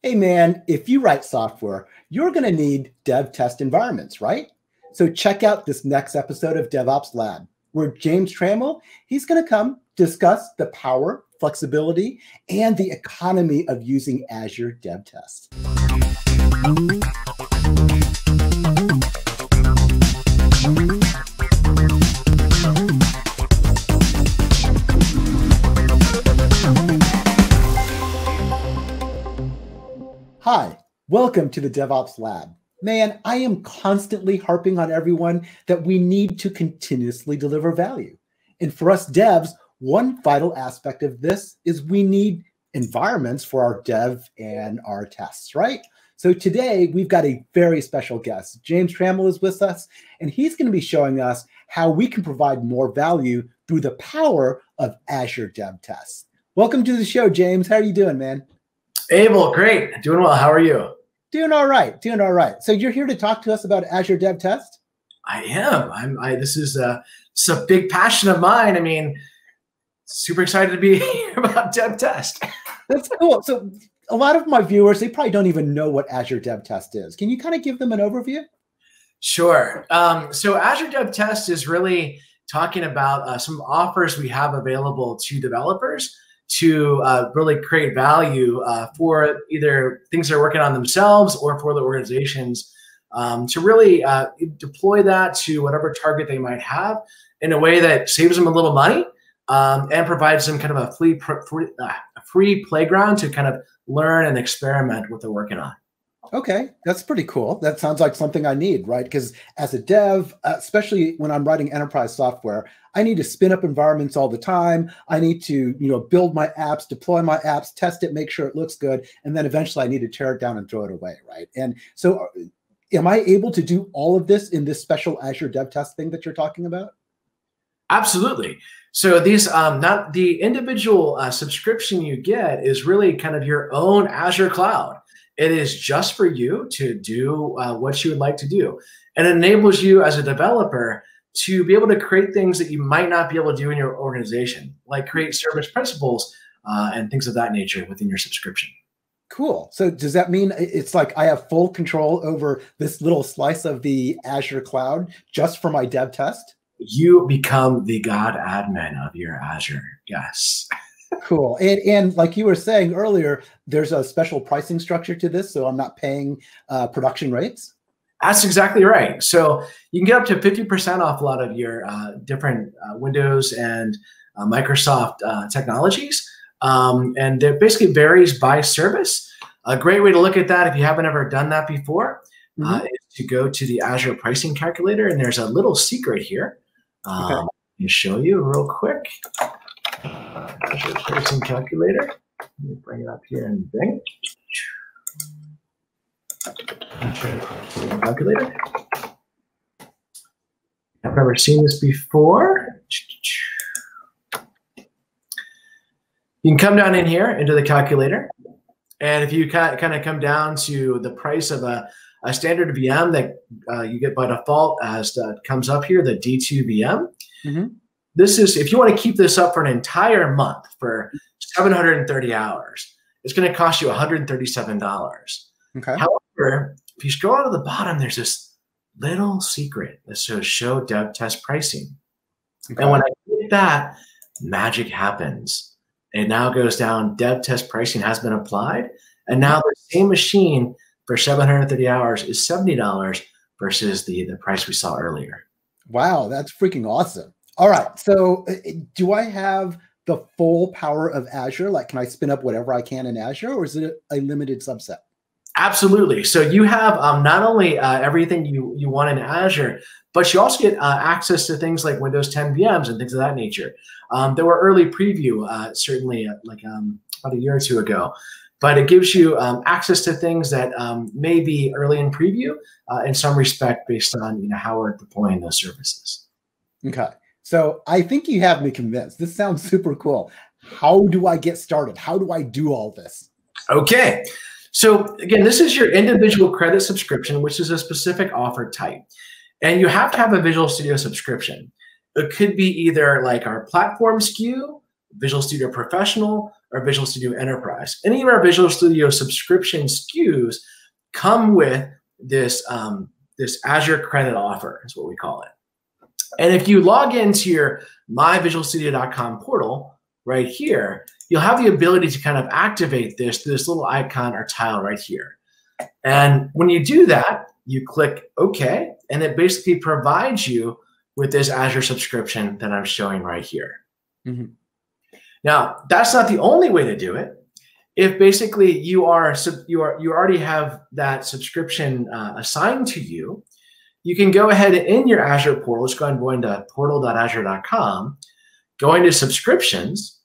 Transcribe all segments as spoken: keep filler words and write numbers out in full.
Hey man, if you write software, you're going to need dev test environments, right? So check out this next episode of DevOps Lab, where James Trammell, he's going to come discuss the power, flexibility, and the economy of using Azure DevTest. Hi, welcome to the DevOps Lab. Man, I am constantly harping on everyone that we need to continuously deliver value. And for us devs, one vital aspect of this is we need environments for our dev and our tests, right? So today we've got a very special guest. James Trammell is with us, and he's going to be showing us how we can provide more value through the power of Azure DevTest. Welcome to the show, James. How are you doing, man? Abel, great. Doing well. How are you? Doing all right. Doing all right. So you're here to talk to us about Azure DevTest? I am. I'm. I. This is a. It's a big passion of mine. I mean, super excited to be here about DevTest. That's cool. So a lot of my viewers, they probably don't even know what Azure DevTest is. Can you kind of give them an overview? Sure. Um, so Azure DevTest is really talking about uh, some offers we have available to developers to uh, really create value uh, for either things they're working on themselves or for the organizations um, to really uh, deploy that to whatever target they might have in a way that saves them a little money um, and provides them kind of a free, free, uh, a free playground to kind of learn and experiment what they're working on. Okay, that's pretty cool. That sounds like something I need, right? Because as a dev, uh, especially when I'm writing enterprise software, I need to spin up environments all the time. I need to, you know, build my apps, deploy my apps, test it, make sure it looks good, and then eventually I need to tear it down and throw it away, right? And so, am I able to do all of this in this special Azure DevTest thing that you're talking about? Absolutely. So these, um, not the individual uh, subscription you get is really kind of your own Azure cloud. It is just for you to do uh, what you would like to do. And it enables you as a developer to be able to create things that you might not be able to do in your organization, like create service principles uh, and things of that nature within your subscription. Cool. So does that mean it's like I have full control over this little slice of the Azure cloud just for my dev test? You become the God admin of your Azure. Yes. Cool. And, and like you were saying earlier, there's a special pricing structure to this, so I'm not paying uh, production rates? That's exactly right. So you can get up to fifty percent off a lot of your uh, different uh, Windows and uh, Microsoft uh, technologies. Um, and it basically varies by service. A great way to look at that, if you haven't ever done that before, mm-hmm. uh, is to go to the Azure pricing calculator. And there's a little secret here. Um, okay. Let me show you real quick. Azure pricing calculator. Let me bring it up here and bing. Azure pricing calculator. I've never seen this before. You can come down in here into the calculator, and if you kind of come down to the price of a, a standard V M that uh, you get by default as the, comes up here, the D two V M. Mm-hmm. This is, if you want to keep this up for an entire month for seven hundred thirty hours, it's going to cost you one hundred thirty-seven dollars. Okay. However, if you scroll out to the bottom, there's this little secret that says show dev test pricing. Okay. And when I hit that, magic happens. It now goes down, dev test pricing has been applied. And now the same machine for seven hundred thirty hours is seventy dollars versus the, the price we saw earlier. Wow, that's freaking awesome. All right, so uh, do I have the full power of Azure? Like, can I spin up whatever I can in Azure, or is it a limited subset? Absolutely. So you have um, not only uh, everything you, you want in Azure, but you also get uh, access to things like Windows ten V Ms and things of that nature. Um, there were early preview, uh, certainly uh, like um, about a year or two ago, but it gives you um, access to things that um, may be early in preview uh, in some respect based on you know how we're deploying those services. Okay. So I think you have me convinced. This sounds super cool. How do I get started? How do I do all this? Okay. So again, this is your individual credit subscription, which is a specific offer type. And you have to have a Visual Studio subscription. It could be either like our platform S K U, Visual Studio Professional, or Visual Studio Enterprise. Any of our Visual Studio subscription S K Us come with this, um, this Azure credit offer, is what we call it. And if you log into your my visual studio dot com portal right here, you'll have the ability to kind of activate this, this little icon or tile right here. And when you do that, you click OK, and it basically provides you with this Azure subscription that I'm showing right here. Mm-hmm. Now, that's not the only way to do it. If basically you are you are you already have that subscription uh, assigned to you, you can go ahead in your Azure portal. Let's go ahead and go into portal dot azure dot com, go into subscriptions,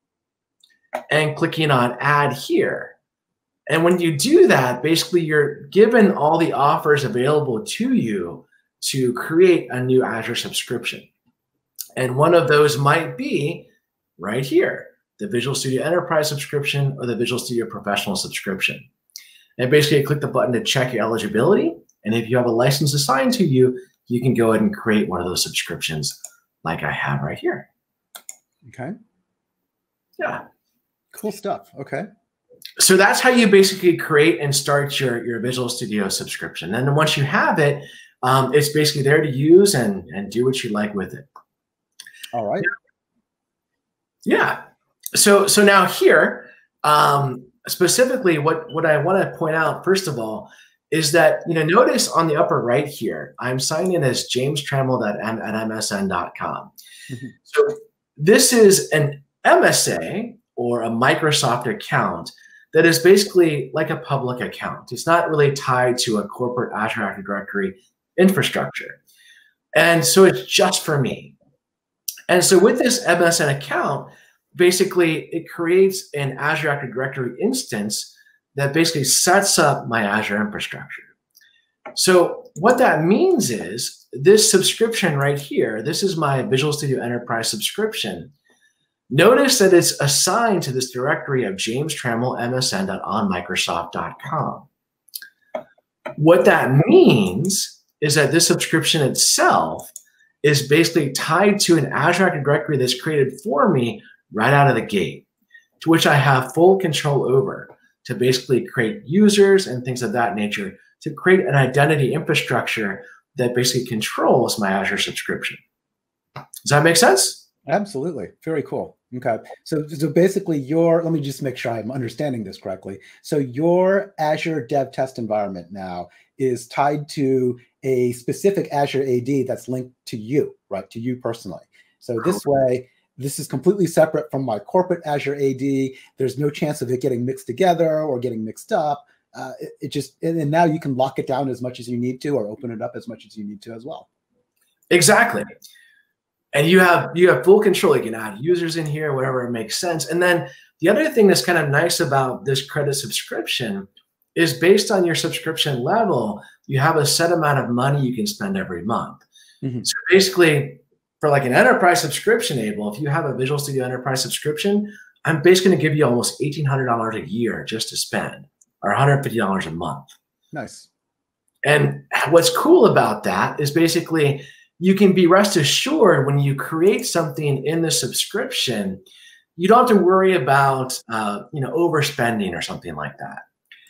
and clicking on Add Here. And when you do that, basically you're given all the offers available to you to create a new Azure subscription. And one of those might be right here, the Visual Studio Enterprise subscription or the Visual Studio Professional subscription. And basically you click the button to check your eligibility. And if you have a license assigned to you, you can go ahead and create one of those subscriptions like I have right here. Okay. Yeah. Cool stuff. Okay. So that's how you basically create and start your, your Visual Studio subscription. And then once you have it, um, it's basically there to use and, and do what you like with it. All right. Yeah. So, so now here, um, specifically what, what I want to point out, first of all, is that, you know, notice on the upper right here, I'm signed in as james trammell at m s n dot com. Mm-hmm. So this is an M S A or a Microsoft account that is basically like a public account. It's not really tied to a corporate Azure Active Directory infrastructure. And so it's just for me. And so with this M S N account, basically it creates an Azure Active Directory instance that basically sets up my Azure infrastructure. So what that means is this subscription right here, this is my Visual Studio Enterprise subscription. Notice that it's assigned to this directory of james trammell m s n dot on microsoft dot com. What that means is that this subscription itself is basically tied to an Azure Active Directory that's created for me right out of the gate, to which I have full control over to basically create users and things of that nature, to create an identity infrastructure that basically controls my Azure subscription. Does that make sense? Absolutely. Very cool. Okay. So, so basically your, let me just make sure I'm understanding this correctly. So your Azure DevTest environment now is tied to a specific Azure A D that's linked to you, right? To you personally. So this way, this is completely separate from my corporate Azure A D. There's no chance of it getting mixed together or getting mixed up. Uh, it, it just, and, and now you can lock it down as much as you need to, or open it up as much as you need to as well. Exactly. And you have you have full control. You can add users in here, whatever it makes sense. And then the other thing that's kind of nice about this credit subscription is based on your subscription level, you have a set amount of money you can spend every month. Mm-hmm. So basically, for like an enterprise subscription, Abel, if you have a Visual Studio Enterprise subscription, I'm basically going to give you almost eighteen hundred dollars a year just to spend, or one hundred fifty dollars a month. Nice. And what's cool about that is basically you can be rest assured when you create something in the subscription, you don't have to worry about uh, you know, overspending or something like that.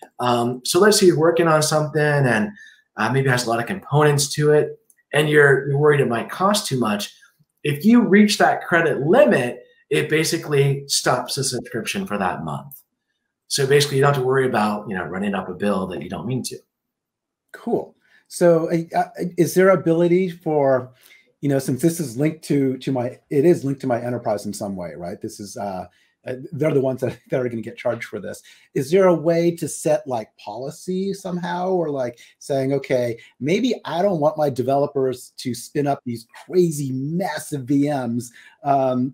Um, so let's say you're working on something and uh, maybe it has a lot of components to it, and you're, you're worried it might cost too much. If you reach that credit limit, it basically stops the subscription for that month. So basically, you don't have to worry about, you know, running up a bill that you don't mean to. Cool. So uh, is there ability for, you know, since this is linked to to my, it is linked to my enterprise in some way, right? This is, uh, they're the ones that, that are going to get charged for this. Is there a way to set like policy somehow, or like saying, okay, maybe I don't want my developers to spin up these crazy massive V Ms um,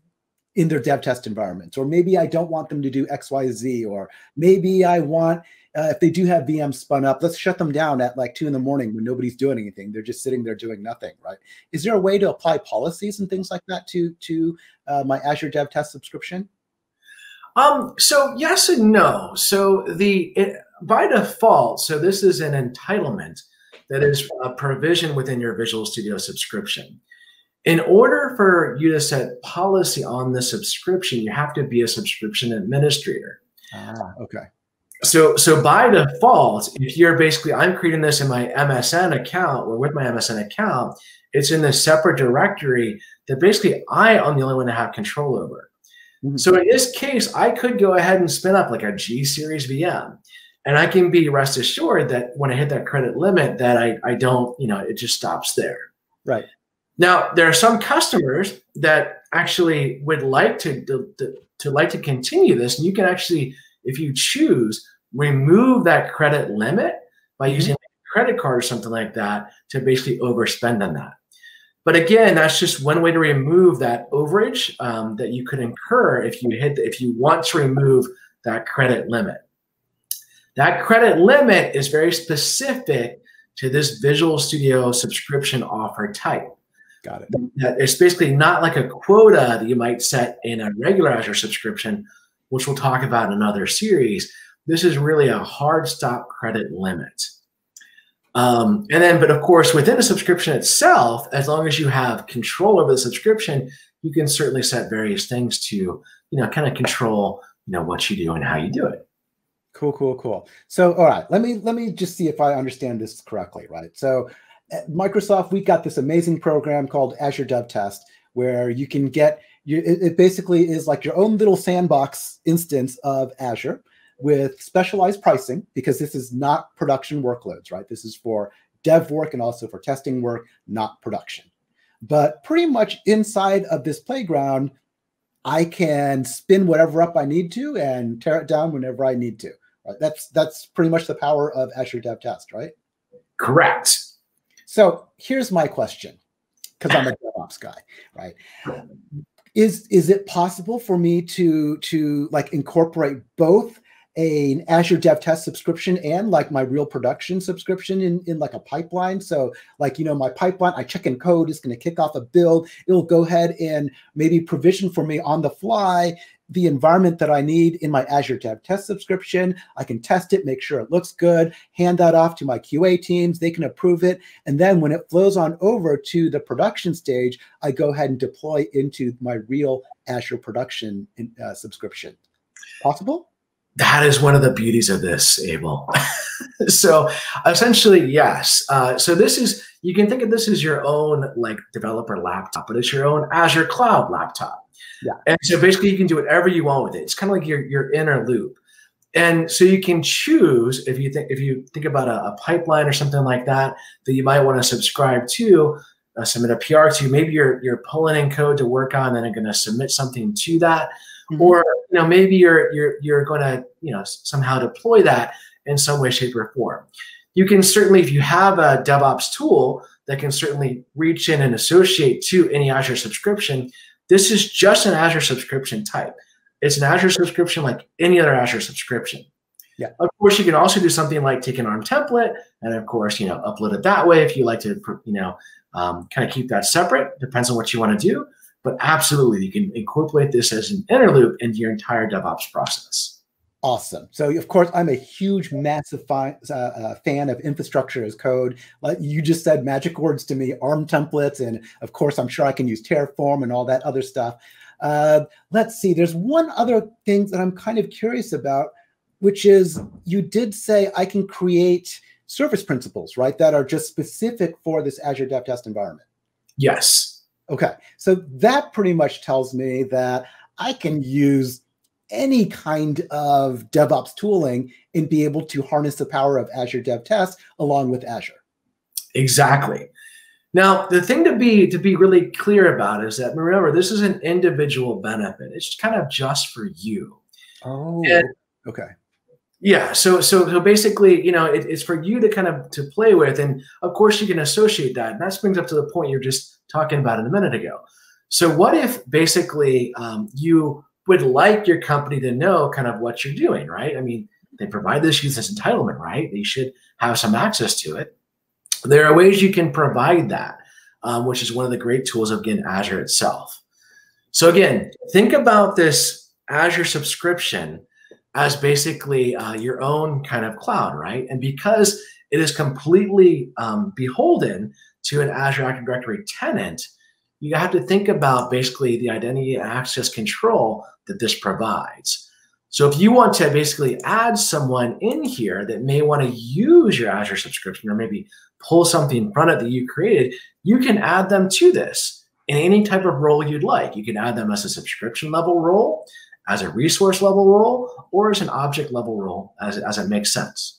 in their dev test environments, or maybe I don't want them to do X, Y, Z, or maybe I want, uh, if they do have V Ms spun up, let's shut them down at like two in the morning when nobody's doing anything. They're just sitting there doing nothing, right? Is there a way to apply policies and things like that to, to uh, my Azure DevTest subscription? Um, so yes and no. So the it, by default, so this is an entitlement that is a provision within your Visual Studio subscription. In order for you to set policy on the subscription, you have to be a subscription administrator. Ah, okay. So, so by default, if you're basically, I'm creating this in my M S N account or with my M S N account, it's in this separate directory that basically I am the only one to have control over. Mm-hmm. So in this case, I could go ahead and spin up like a G series V M, and I can be rest assured that when I hit that credit limit that I, I don't, you know, it just stops there. Right. Now, there are some customers that actually would like to, to, to like to continue this, and you can actually, if you choose, remove that credit limit by mm-hmm. using a credit card or something like that to basically overspend on that. But again, that's just one way to remove that overage um, that you could incur if you hit, the, if you want to remove that credit limit. That credit limit is very specific to this Visual Studio subscription offer type. Got it. It's basically not like a quota that you might set in a regular Azure subscription, which we'll talk about in another series. This is really a hard stop credit limit. Um, and then, but of course, within the subscription itself, as long as you have control over the subscription, you can certainly set various things to, you know, kind of control, you know, what you do and how you do it. Cool, cool, cool. So, all right, let me let me just see if I understand this correctly, right? So, at Microsoft, we got this amazing program called Azure DevTest, where you can get you. It, it basically is like your own little sandbox instance of Azure with specialized pricing, because this is not production workloads, right? This is for dev work and also for testing work, not production. But pretty much inside of this playground, I can spin whatever up I need to and tear it down whenever I need to. Right? That's that's pretty much the power of Azure DevTest, right? Correct. So here's my question, because I'm a DevOps guy, right? Is is it possible for me to to like incorporate both an Azure DevTest subscription and like my real production subscription in, in like a pipeline? So like, you know, my pipeline, I check in code, it's going to kick off a build. It'll go ahead and maybe provision for me on the fly the environment that I need in my Azure DevTest subscription. I can test it, make sure it looks good, hand that off to my Q A teams. They can approve it. And then when it flows on over to the production stage, I go ahead and deploy into my real Azure production uh, subscription. Possible? That is one of the beauties of this, Abel. So essentially, yes. Uh, so this is, you can think of this as your own like developer laptop, but it's your own Azure cloud laptop. Yeah. And so basically you can do whatever you want with it. It's kind of like your, your inner loop. And so you can choose, if you think, if you think about a, a pipeline or something like that, that you might want to subscribe to, uh, submit a P R to, maybe you're, you're pulling in code to work on and then going to submit something to that. Mm-hmm. Or, you know, maybe you're you're you're going to, you know, somehow deploy that in some way, shape, or form. You can certainly, if you have a DevOps tool that can certainly reach in and associate to any Azure subscription, this is just an Azure subscription type. It's an Azure subscription like any other Azure subscription. Yeah. Of course, you can also do something like take an ARM template and, of course, you know, upload it that way if you like to, you know, um, kind of keep that separate. Depends on what you want to do. But absolutely, you can incorporate this as an inner loop into your entire DevOps process. Awesome. So, of course, I'm a huge, massive fi uh, uh, fan of infrastructure as code. Like you just said magic words to me, ARM templates. And, of course, I'm sure I can use Terraform and all that other stuff. Uh, let's see. There's one other thing that I'm kind of curious about, which is you did say I can create service principles, right, that are just specific for this Azure DevTest environment. Yes. Okay, so that pretty much tells me that I can use any kind of DevOps tooling and be able to harness the power of Azure DevTest along with Azure. Exactly. Now, the thing to be to be really clear about is that, remember, this is an individual benefit. It's kind of just for you. Oh, and, okay. Yeah, so so so basically, you know, it, it's for you to kind of to play with, and of course you can associate that. And that brings up to the point you're just talking about it a minute ago. So what if basically um, you would like your company to know kind of what you're doing, right? I mean, they provide this use as entitlement, right? They should have some access to it. There are ways you can provide that, um, which is one of the great tools of, again, Azure itself. So again, think about this Azure subscription as basically uh, your own kind of cloud, right? And because it is completely um, beholden to an Azure Active Directory tenant, you have to think about basically the identity and access control that this provides. So if you want to basically add someone in here that may want to use your Azure subscription or maybe pull something from it that you created, you can add them to this in any type of role you'd like. You can add them as a subscription level role, as a resource level role, or as an object level role, as, as it makes sense.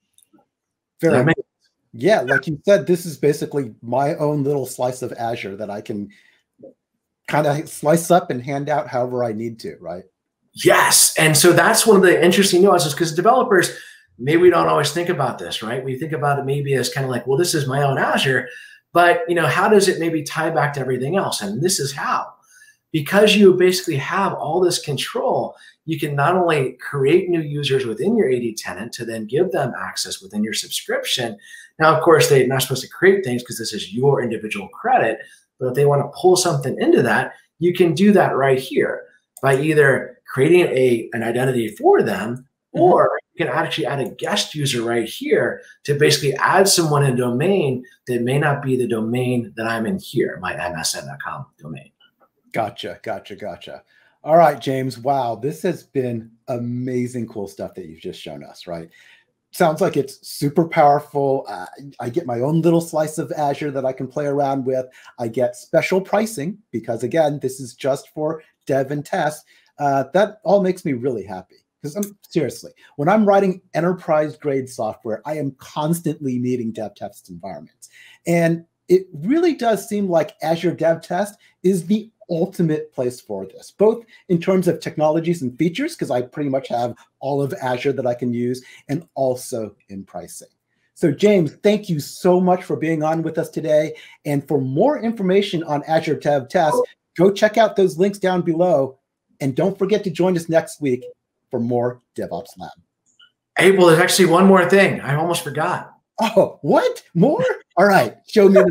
Very make Yeah, like you said, this is basically my own little slice of Azure that I can kind of slice up and hand out however I need to, right? Yes. And so that's one of the interesting nuances, because developers, maybe we don't always think about this, right? We think about it maybe as kind of like, well, this is my own Azure, but you know, how does it maybe tie back to everything else? And this is how. Because you basically have all this control, you can not only create new users within your A D tenant to then give them access within your subscription. Now, of course, they're not supposed to create things because this is your individual credit, but if they want to pull something into that, you can do that right here by either creating a, an identity for them, or you can actually add a guest user right here to basically add someone in a domain that may not be the domain that I'm in here, my M S N dot com domain. Gotcha, gotcha, gotcha. All right, James. Wow, this has been amazing, cool stuff that you've just shown us, right? Sounds like it's super powerful. Uh, I get my own little slice of Azure that I can play around with. I get special pricing because, again, this is just for dev and test. Uh, that all makes me really happy. Because I'm seriously, when I'm writing enterprise grade software, I am constantly needing dev test environments. And it really does seem like Azure DevTest is the ultimate place for this, both in terms of technologies and features, because I pretty much have all of Azure that I can use, and also in pricing. So James, thank you so much for being on with us today. And for more information on Azure DevTest, go check out those links down below. And don't forget to join us next week for more DevOps Lab. Hey, well, there's actually one more thing. I almost forgot. Oh, what? More? All right, show me the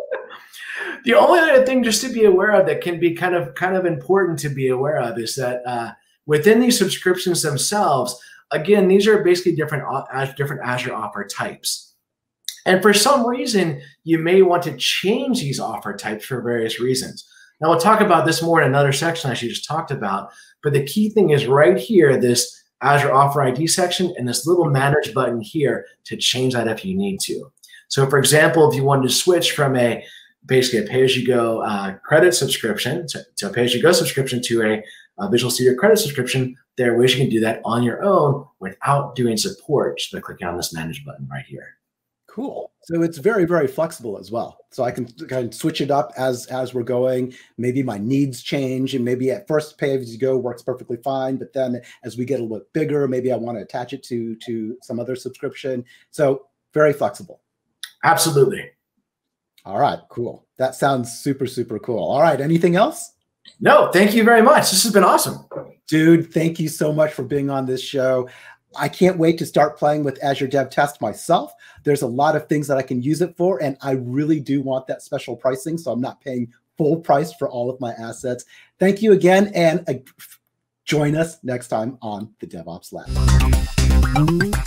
next. The only other thing just to be aware of that can be kind of kind of important to be aware of is that uh, within these subscriptions themselves, again, these are basically different, uh, different Azure offer types. And for some reason, you may want to change these offer types for various reasons. Now, we'll talk about this more in another section I just talked about, but the key thing is right here, this Azure Offer I D section and this little manage button here to change that if you need to. So for example, if you wanted to switch from a basically a pay-as-you-go uh, credit subscription to, to a pay-as-you-go subscription to a, a Visual Studio credit subscription, there are ways you can do that on your own without doing support just by clicking on this manage button right here. Cool. So it's very, very flexible as well. So I can kind of switch it up as, as we're going. Maybe my needs change, and maybe at first pay as you go works perfectly fine. But then as we get a little bit bigger, maybe I want to attach it to, to some other subscription. So very flexible. Absolutely. All right, cool. That sounds super, super cool. All right, anything else? No, thank you very much. This has been awesome. Dude, thank you so much for being on this show. I can't wait to start playing with Azure DevTest myself. There's a lot of things that I can use it for, and I really do want that special pricing, so I'm not paying full price for all of my assets. Thank you again, and uh, join us next time on the DevOps Lab.